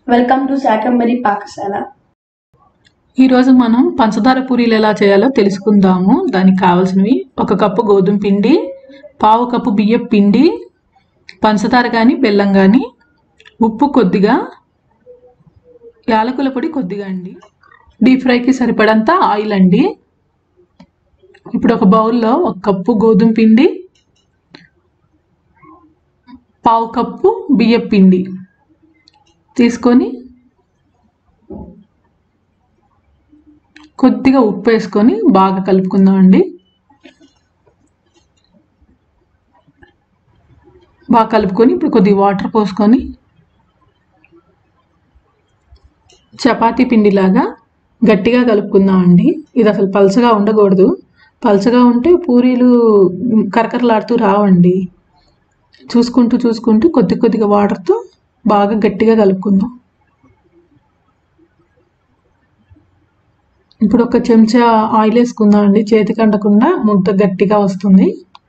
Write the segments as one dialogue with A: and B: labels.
A: Welcome to Shakambari పాకశాల.
B: ఈరోజు మనం పంచదార పూరీలు ఎలా చేయాలో తెలుసుకుందాము. దానికి కావాల్సినవి 1 కప్పు గోధుమ పిండి, 1/2 కప్పు బియ్యం పిండి, పంచదార కానీ బెల్లం కానీ, ఉప్పు కొద్దిగా, యాలకుల పొడి కొద్దిగా అండి. డీప్ ఫ్రైకి సరిపడంత ఆయిల్ అండి. ఇప్పుడు ఒక బౌల్లో 1 కప్పు గోధుమ పిండి, 1/2 కప్పు బియ్యం పిండి తీసుకొని కొద్దిగా ఉప్పు వేసుకొని బాగా కలుపుకుందామండి. బాగా కలుపుకొని ఇప్పుడు కొద్దిగా వాటర్ పోసుకొని చపాతీ పిండిలాగా గట్టిగా కలుపుకుందామండి. ఇది అసలు పల్చగా ఉండకూడదు. పల్చగా ఉంటే పూరీలు కరకరలాడుతూ రావండి. చూసుకుంటూ కొద్దిగా వాటర్తో బాగా గట్టిగా కలుపుకుందాం. ఇప్పుడు 1 చెంచా ఆయిల్ వేసుకుందాం అండి. చేతికి అంటకుండా ముద్ద గట్టిగా వస్తుంది.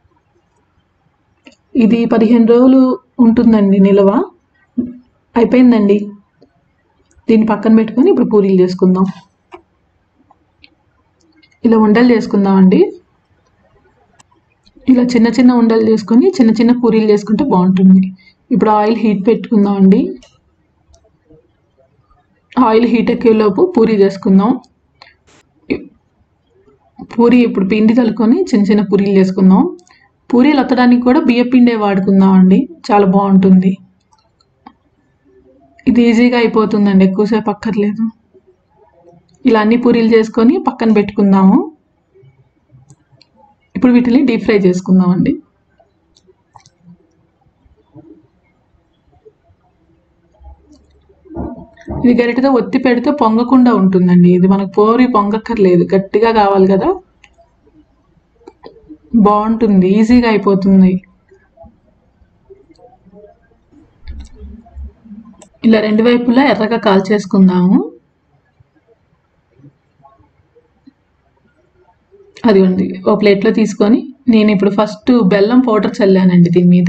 B: ఇది 15 రోజులు ఉంటుందండి నిల్వ. అయిపోయిందండి. దీన్ని పక్కన పెట్టుకొని ఇప్పుడు పూరీలు చేసుకుందాం. ఇలా ఉండలు చేసుకుందామండి. ఇలా చిన్న ఉండలు చేసుకొని చిన్న పూరీలు చేసుకుంటే బాగుంటుంది. ఇప్పుడు ఆయిల్ హీట్ పెట్టుకుందామండి. ఆయిల్ హీట్ ఎక్కేలోపు పూరీ చేసుకుందాం. పూరీ ఇప్పుడు పిండి కలుపుకొని చిన్న పూరీలు చేసుకుందాం. పూరీలు ఒత్తడానికి కూడా బియ్య పిండే వాడుకుందాం అండి. చాలా బాగుంటుంది. ఇది ఈజీగా అయిపోతుందండి, ఎక్కువసేపు అక్కర్లేదు. ఇలా అన్ని పూరీలు చేసుకొని పక్కన పెట్టుకుందాము. ఇప్పుడు వీటిని డీప్ ఫ్రై చేసుకుందామండి. ఇది గరిటెతో ఒత్తి పెడితే పొంగకుండా ఉంటుందండి. ఇది మనకు పూరి పొంగక్కర్లేదు, గట్టిగా కావాలి కదా, బాగుంటుంది, ఈజీగా అయిపోతుంది. ఇలా 2 వైపులా ఎర్రగా కాల్చేసుకుందాము. అదిగోండి, ఒక ప్లేట్లో తీసుకొని నేను ఇప్పుడు ఫస్ట్ బెల్లం పౌడర్ చల్లానండి. దీని మీద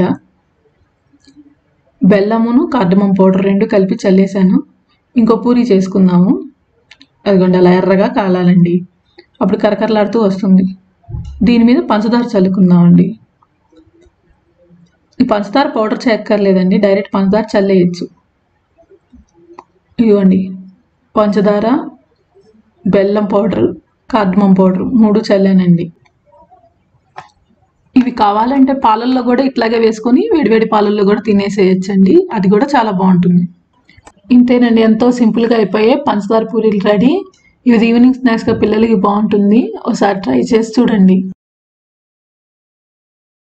B: బెల్లమును కార్డమం పౌడర్ 2 కలిపి చల్లేసాను. ఇంకో పూరీ చేసుకుందాము. అదిగోండి, అలా ఎర్రగా కాలాలండి. అప్పుడు కరకరలాడుతూ వస్తుంది. దీని మీద పంచదార చల్లుకుందామండి. ఈ పంచదార పౌడర్ చేయక్కర్లేదండి, డైరెక్ట్ పంచదార చల్లేయచ్చు. ఇవ్వండి, పంచదార, బెల్లం పౌడర్, కార్డమం పౌడర్ 3 చల్లానండి. ఇవి కావాలంటే పాలల్లో కూడా ఇట్లాగే వేసుకొని వేడివేడి పాలల్లో కూడా తినేసేయచ్చండి. అది కూడా చాలా బాగుంటుంది. ఇంతేనండి, ఎంతో సింపుల్గా అయిపోయే పంచదార పూరీలు రెడీ. ఇవి ఈవినింగ్ స్నాక్స్గా పిల్లలకి బాగుంటుంది. ఒకసారి ట్రై చేసి చూడండి.